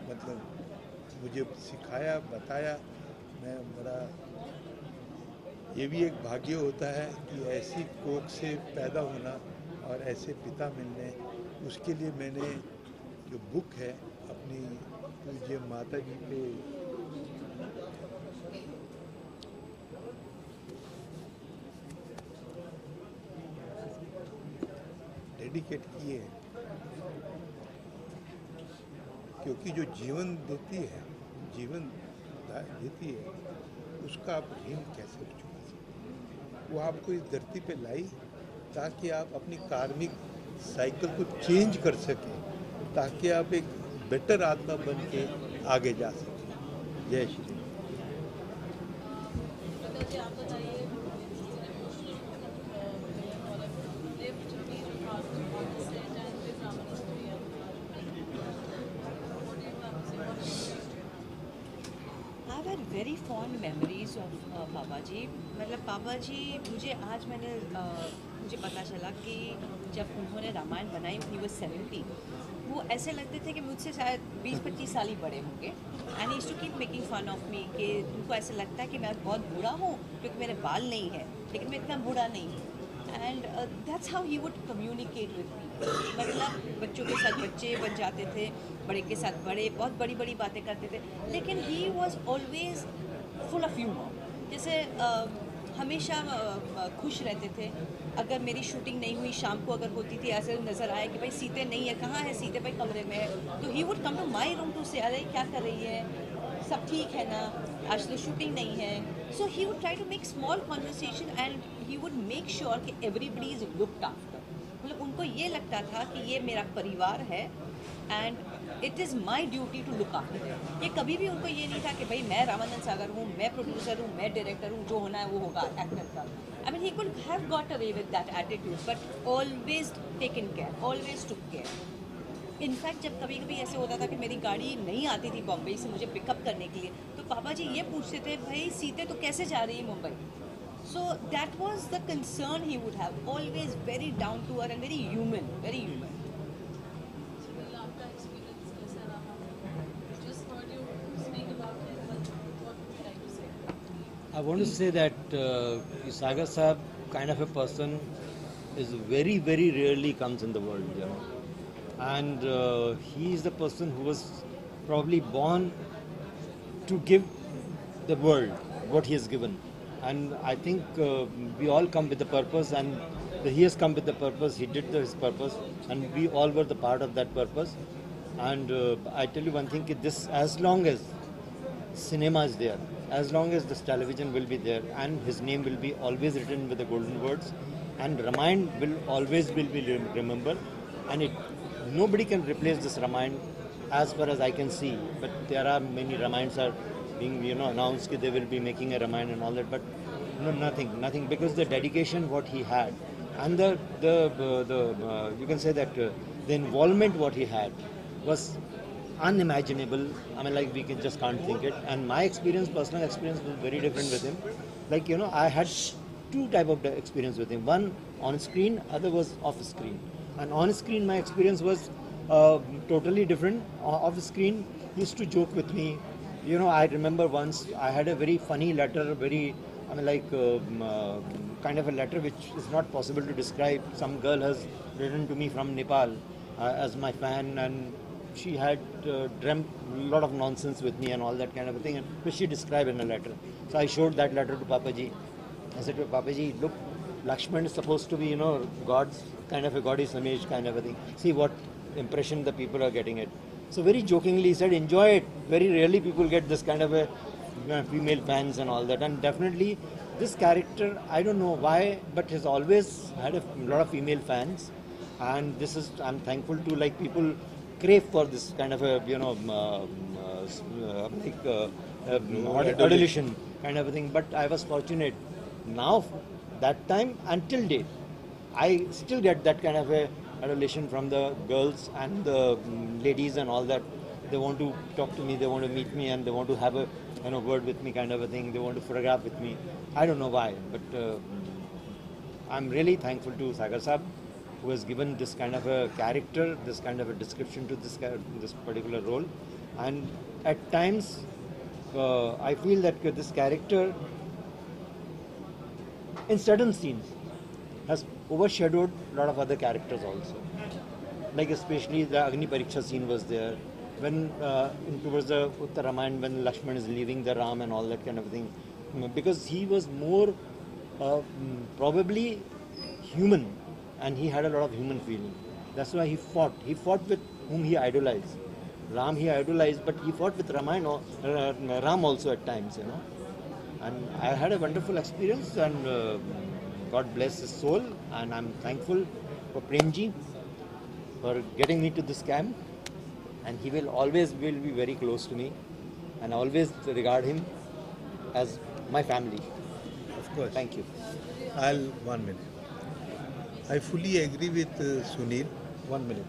मतलब मुझे सिखाया, बताया। मैं बड़ा, ये भी एक भाग्य होता है कि ऐसी कोख से पैदा होना और ऐसे पिता मिलने। उसके लिए मैंने जो बुक है अपनी पूज्य माता जी पे डेडिकेट किए हैं, क्योंकि जो जीवन देती है, जीवन देती है, उसका आप ऋण कैसे चुका सकते? वो आपको इस धरती पे लाई ताकि आप अपनी कार्मिक साइकिल को चेंज कर सकें, ताकि आप एक बेटर आत्मा बन के आगे जा सकें। जय Shri Ram. I have very fond memories of papa ji. मतलब पापा जी, मुझे आज मैंने uh, मुझे पता चला कि जब उन्होंने रामायण बनाई ही वो सेवेंटी, वो ऐसे लगते थे कि मुझसे शायद बीस पच्चीस साल ही बड़े होंगे। And used to keep making fun of me कि उनको ऐसा लगता है कि मैं बहुत बूढ़ा हूँ क्योंकि मेरे बाल नहीं हैं, लेकिन मैं इतना बूढ़ा नहीं हूँ। And that's how he would communicate with me. मतलब बच्चों के साथ बच्चे बन जाते थे, बड़े के साथ बड़े, बहुत बड़ी बड़ी बातें करते थे, लेकिन he was always full of humour. जैसे uh, हमेशा uh, खुश रहते थे। अगर मेरी शूटिंग नहीं हुई, शाम को अगर होती थी, ऐसे नज़र आया कि भाई सीते नहीं है, कहाँ है सीते, भाई कमरे में है, तो he would come to my room to say, अरे क्या कर रही है, सब ठीक है ना, आज तो शूटिंग नहीं है। So he would try to make small conversation and he would make sure कि एवरीबडी इज लुक्ड आफ्टर। मतलब उनको ये लगता था कि ये मेरा परिवार है and it is my duty to look after them. ये कभी भी उनको ये नहीं था कि भाई मैं रामानंद सागर हूँ, मैं प्रोड्यूसर हूँ, मैं डायरेक्टर हूँ, जो होना है वो होगा एक्टर का। I mean he could have got away with that attitude, but always taken care, always took care. In fact जब कभी कभी ऐसे होता था कि मेरी गाड़ी नहीं आती थी बॉम्बे से मुझे पिकअप करने के लिए, तो पापा जी ये पूछते थे, भाई सीते तो कैसे जा रही है Mumbai. So that was the concern he would have, always very down to earth and very human, very human. I want to say that uh, Sagar Saab kind of a person is very, very rarely comes in the world, you know. And uh, he is the person who was probably born to give the world what he has given. And I think uh, we all come with a purpose, and he has come with the purpose, he did his purpose, and we all were the part of that purpose. And uh, I tell you one thing, this, as long as cinema is there, as long as this television will be there, and his name will be always written with the golden words, and Ramayana will always will be remembered, and it, nobody can replace this Ramayana as far as I can see. But there are many Ramayans are being, you know, announced that they will be making a Ramayana and all that, but no, nothing, nothing, because the dedication what he had, and the the uh, the uh, you can say that uh, the involvement what he had was unimaginable. I mean, like, we can just can't think it. And my experience, personal experience, was very different with him. Like, you know, I had two type of experience with him. One on screen, other was off screen. And on screen, my experience was uh, totally different. Off screen, he used to joke with me. You know, I remember once I had a very funny letter, very, I mean, like, um, uh, kind of a letter which is not possible to describe. Some girl has written to me from Nepal uh, as my fan, and she had uh, dreamt a lot of nonsense with me and all that kind of a thing, and which she described in a letter. So I showed that letter to Papaji. I said to Papaji, look, Lakshman is supposed to be, you know, God's kind of a goddess image kind of a thing. See what impression the people are getting it. So very jokingly he said, enjoy it. Very rarely people get this kind of a, you know, female fans and all that. And definitely this character, I don't know why, but has always had a lot of female fans. And this is, I'm thankful to, like, people crave for this kind of a, you know, uh, uh, like uh, uh, adulation kind of a thing. But I was fortunate. Now, that time until date, I still get that kind of a adulation from the girls and the um, ladies and all that. They want to talk to me, they want to meet me, and they want to have a, you know, word with me kind of a thing. They want to photograph with me. I don't know why, but uh, I'm really thankful to Sagar Saab, who has given this kind of a character, this kind of a description to this this particular role. And at times, uh, I feel that this character, in certain scenes, has overshadowed a lot of other characters also. Like especially the Agni Pariksha scene was there. When uh, towards the Uttar Ramayana, when Lakshman is leaving the Ram and all that kind of thing. Because he was more uh, probably human, and he had a lot of human feeling. That's why he fought. He fought with whom he idolized. Ram he idolized, but he fought with Ramayana, uh, Ram also at times, you know. And I had a wonderful experience, and uh, God bless his soul. And I'm thankful for Premji for getting me to this camp. And he will always will be very close to me, and I always regard him as my family. Of course. Thank you. I'll one minute. I fully agree with uh, Sunil. One minute.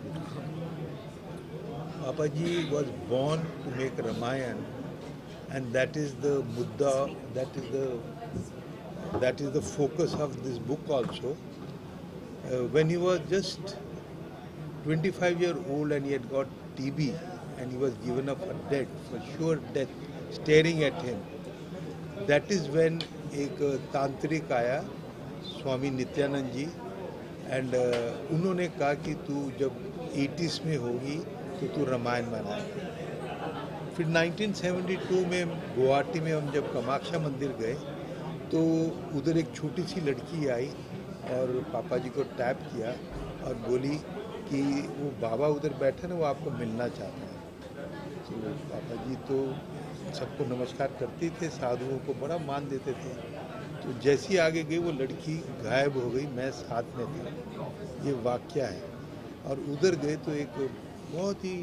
Papaji was born to make Ramayana, and that is the mudda. That is the that is the focus of this book also. Uh, when he was just twenty-five year old and he had got T B and he was given up for dead, for sure death, staring at him. That is when एक तांत्रिक आया, स्वामी नित्यानंद जी, एंड uh, उन्होंने कहा कि तू जब एटीज़ में होगी तो तू रामायण बनाए. फिर नाइनटीन सेवेंटी टू में गुवाहाटी में हम जब कामाख्या मंदिर गए तो उधर एक छोटी सी लड़की आई और पापा जी को टैप किया और बोली कि वो बाबा उधर बैठे ना, वो आपको मिलना चाहता है. तो पापा जी तो सबको नमस्कार करते थे, साधुओं को बड़ा मान देते थे. तो जैसी आगे गई वो लड़की गायब हो गई, मैं साथ में था. ये वाक्या है. और उधर गए तो एक बहुत ही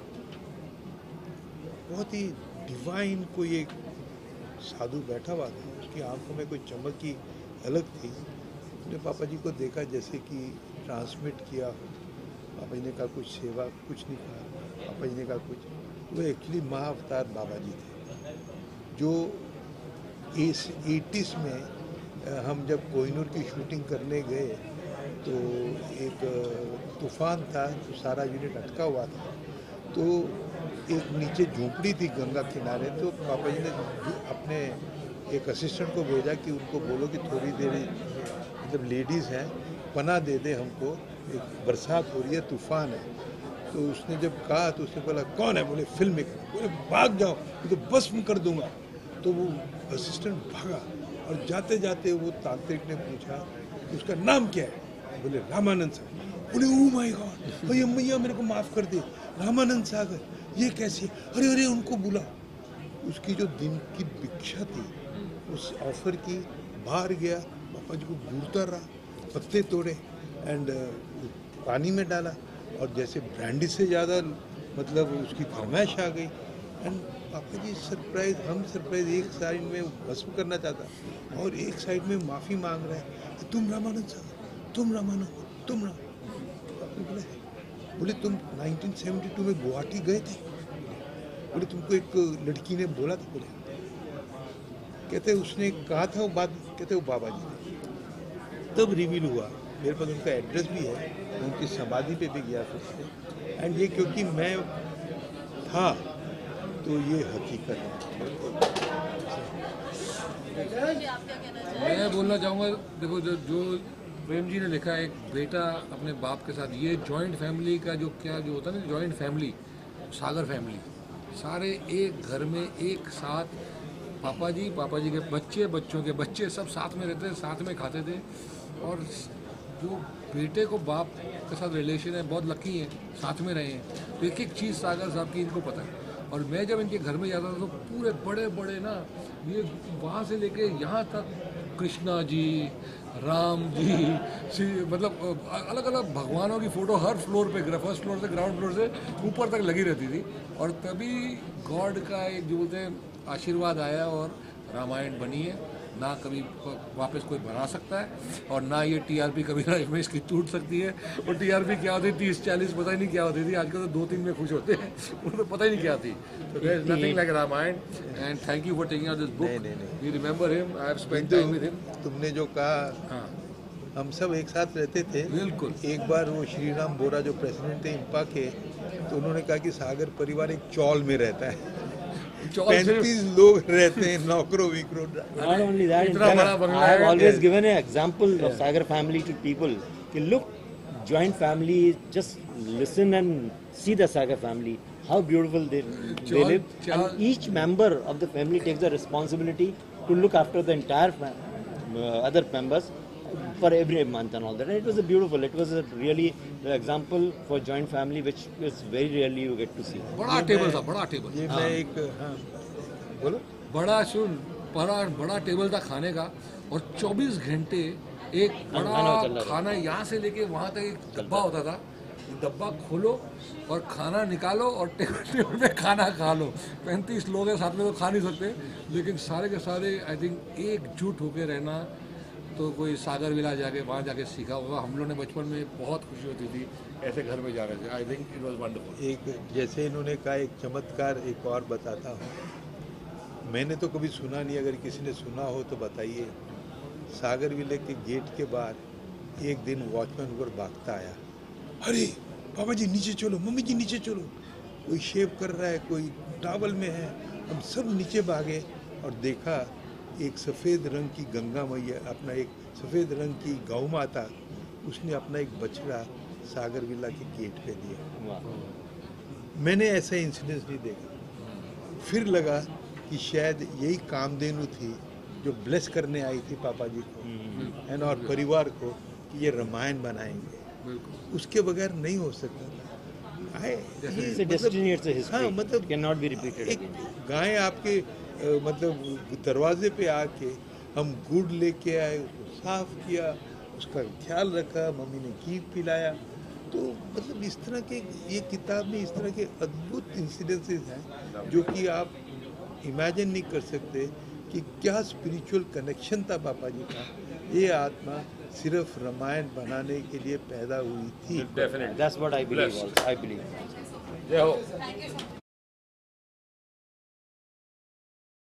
बहुत ही डिवाइन कोई एक साधु बैठा हुआ था, उसकी आंखों में कोई चमक ही अलग थी. उसने पापा जी को देखा जैसे कि ट्रांसमिट किया. पापा जी ने कहा कुछ सेवा, कुछ नहीं कहा. पापा जी ने कहा कुछ. वो एक्चुअली महाअवतार बाबा जी थे, जो इस एटीज़ में हम जब कोहिनूर की शूटिंग करने गए तो एक तूफान था, तो सारा यूनिट अटका हुआ था. तो एक नीचे झोपड़ी थी गंगा किनारे. तो पापा जी ने अपने एक असिस्टेंट को भेजा कि उनको बोलो कि थोड़ी देर मतलब लेडीज़ हैं, पनाह दे दे हमको, एक बरसात हो रही है, तूफान है. तो उसने जब कहा तो उसने बोला कौन है? बोले फिल्म मेकर. बोले भाग जाओ, तो भस्म कर दूंगा. तो वो असिस्टेंट भागा और जाते जाते वो तांत्रिक ने पूछा उसका नाम क्या है? बोले रामानंद सागर. बोले ओ माय गॉड, भैया मैया मेरे को माफ़ कर दे, रामानंद सागर ये कैसे? अरे अरे उनको बुला. उसकी जो दिन की भिक्षा थी उस ऑफर की, बाहर गया, पापा जी को घूरता रहा, पत्ते तोड़े एंड पानी में डाला और जैसे ब्रांडी से ज़्यादा मतलब उसकी फरमाइश आ गई. एंड पापा जी सरप्राइज, हम सरप्राइज. एक साइड में भस्म करना चाहता और एक साइड में माफ़ी मांग रहा है, तुम रामानंद सागर, तुम रामानंद, तुम राम. बोले बोले तुम नाइनटीन सेवेंटी टू में गुवाहाटी गए थे? बोले तुमको एक लड़की ने बोला था. बोले कहते उसने कहा था वो बात, कहते वो बाबा जी ने. तब रिवील हुआ. मेरे पास उनका एड्रेस भी है, उनकी समाधि पे भी गया फिर से. एंड ये क्योंकि मैं था तो ये हकीकत है. मैं बोलना चाहूँगा, देखो जो जो प्रेम जी ने लिखा है, एक बेटा अपने बाप के साथ, ये जॉइंट फैमिली का जो क्या जो होता है ना, जॉइंट फैमिली, सागर फैमिली, सारे एक घर में एक साथ, पापा जी, पापा जी के बच्चे, बच्चों के बच्चे, सब साथ में रहते थे, साथ में खाते थे. और जो बेटे को बाप के साथ रिलेशन है, बहुत लकी हैं, साथ में रहे हैं. तो एक एक चीज़ सागर साहब की इनको पता है. और मैं जब इनके घर में जाता था तो पूरे बड़े बड़े ना, ये वहाँ से लेके यहाँ तक कृष्णा जी, राम जी, श्री मतलब अलग अलग भगवानों की फ़ोटो हर फ्लोर पे, फर्स्ट फ्लोर से ग्राउंड फ्लोर से ऊपर तक लगी रहती थी. और तभी गॉड का एक जो बोलते हैं आशीर्वाद आया और रामायण बनी है. ना कभी वापस कोई बना सकता है और ना ये टीआरपी कभी ना इसमें इसकी टूट सकती है. और टीआरपी क्या होती है, तीस चालीस पता ही नहीं क्या होती थी. आजकल तो दो तीन में खुश होते हैं, उनको पता ही नहीं क्या थी. तो there is nothing like Ramayan. And thank you for taking out this book. We remember him, I have spent time with him. तुमने जो कहा, हाँ, हम सब एक साथ रहते थे. बिल्कुल. एक बार वो श्री राम बोरा जो प्रेसिडेंट थे इंपा के, तो उन्होंने कहा कि सागर परिवार एक चौल में रहता है, पैंतीस लोग रहते हैं, नौकरों विकरों. Not only that, in fact, I have always given an example of Sagar family to people. कि look, joint family, just listen and see the Sagar family, how beautiful they, they live, and each member of the family takes the responsibility to look after the entire fam uh, other members. for every month and all that. And it was a beautiful, it was a really the example for joint family, which is very rarely you get to see. बड़ा टेबल था, बड़ा टेबल. ये मैं एक हाँ बोलो. बड़ा सुन बड़ा बड़ा टेबल था खाने का और चौबीस घंटे एक बड़ा खाना यहाँ से लेके वहाँ तक एक डब्बा होता था. डब्बा खोलो और खाना निकालो और टेबल टेबल पे खाना खा लो. पैंतीस लोग हैं साथ में तो खा नहीं सकते, लेकिन सारे के सारे आई थिंक एकजुट होके रहना. तो कोई सागर विला जाके वहाँ जाके सीखा होगा. हम लोगों ने बचपन में बहुत खुशी होती थी ऐसे घर में जाने से. I think it was wonderful. एक जैसे इन्होंने कहा एक चमत्कार एक और बताता हूँ. मैंने तो कभी सुना नहीं, अगर किसी ने सुना हो तो बताइए. सागर विले के गेट के बाहर एक दिन वॉचमैन ऊपर भागता आया. अरे पापा जी नीचे चलो, मम्मी जी नीचे चलो. कोई शेव कर रहा है, कोई टावल में है. हम सब नीचे भागे और देखा एक सफ़ेद रंग की गंगा मैया, अपना एक सफ़ेद रंग की गौ माता, उसने अपना एक बछड़ा सागर विला के गेट पे दिया. मैंने ऐसा इंसिडेंस नहीं देखा. फिर लगा कि शायद यही कामधेनु थी जो ब्लेस करने आई थी पापा जी को एंड और परिवार को कि ये रामायण बनाएंगे. उसके बगैर नहीं हो सकता. आए ये मतलब हाँ मतलब cannot be repeated एक गाय आपके आ, मतलब दरवाजे पे आके हम गुड़ लेके आए, उसको साफ किया, उसका ख्याल रखा, मम्मी ने घी पिलाया. तो मतलब इस तरह के ये किताब में इस तरह के अद्भुत इंसिडेंसेस हैं जो कि आप इमेजिन नहीं कर सकते कि क्या स्पिरिचुअल कनेक्शन था पापा जी का. ये आत्मा सिर्फ रामायण बनाने के लिए पैदा हुई थी. Definitely, that's what I believe also. I believe. जय हो.